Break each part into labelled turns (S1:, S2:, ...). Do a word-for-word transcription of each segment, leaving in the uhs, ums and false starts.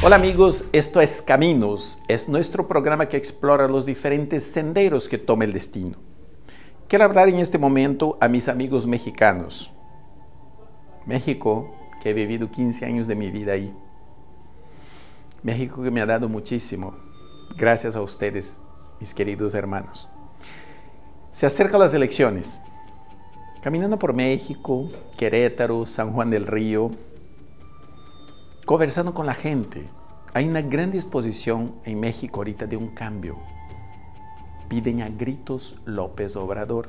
S1: Hola amigos, esto es Caminos, es nuestro programa que explora los diferentes senderos que toma el destino. Quiero hablar en este momento a mis amigos mexicanos. México, que he vivido quince años de mi vida ahí. México que me ha dado muchísimo, gracias a ustedes, mis queridos hermanos. Se acercan las elecciones. Caminando por México, Querétaro, San Juan del Río, conversando con la gente, hay una gran disposición en México ahorita de un cambio. Piden a gritos López Obrador.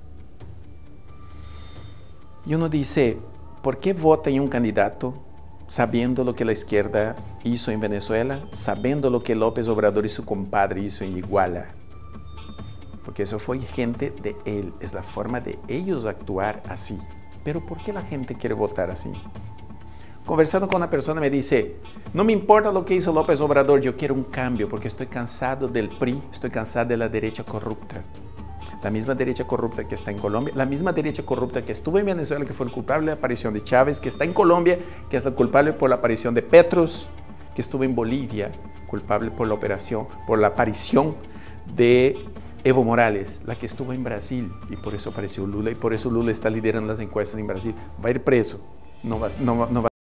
S1: Y uno dice, ¿por qué vota en un candidato sabiendo lo que la izquierda hizo en Venezuela, sabiendo lo que López Obrador y su compadre hizo en Iguala? Porque eso fue gente de él, es la forma de ellos actuar así. Pero ¿por qué la gente quiere votar así? Conversando con una persona me dice, no me importa lo que hizo López Obrador, yo quiero un cambio porque estoy cansado del P R I, estoy cansado de la derecha corrupta. La misma derecha corrupta que está en Colombia, la misma derecha corrupta que estuvo en Venezuela, que fue el culpable de la aparición de Chávez, que está en Colombia, que es el culpable por la aparición de Petros, que estuvo en Bolivia, culpable por la operación, por la aparición de Evo Morales, la que estuvo en Brasil, y por eso apareció Lula, y por eso Lula está liderando las encuestas en Brasil. Va a ir preso, no va, no, no va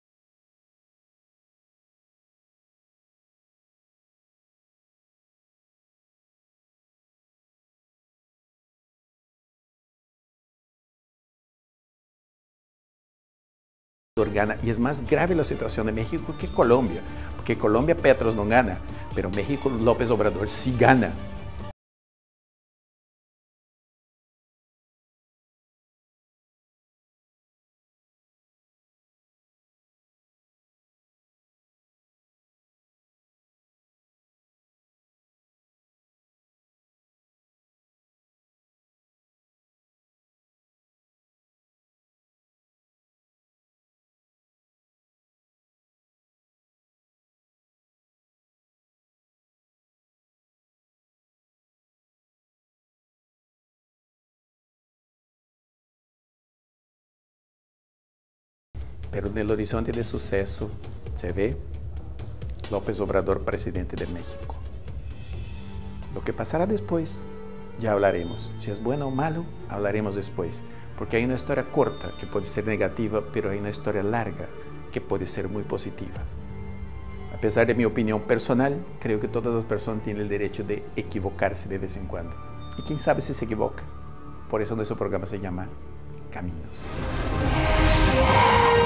S1: gana. Y es más grave la situación de México que Colombia, porque Colombia Petros no gana, pero México López Obrador sí gana. Pero en el horizonte de suceso se ve López Obrador, presidente de México. Lo que pasará después, ya hablaremos. Si es bueno o malo, hablaremos después. Porque hay una historia corta que puede ser negativa, pero hay una historia larga que puede ser muy positiva. A pesar de mi opinión personal, creo que todas las personas tienen el derecho de equivocarse de vez en cuando. Y quién sabe si se equivoca. Por eso nuestro programa se llama Caminos.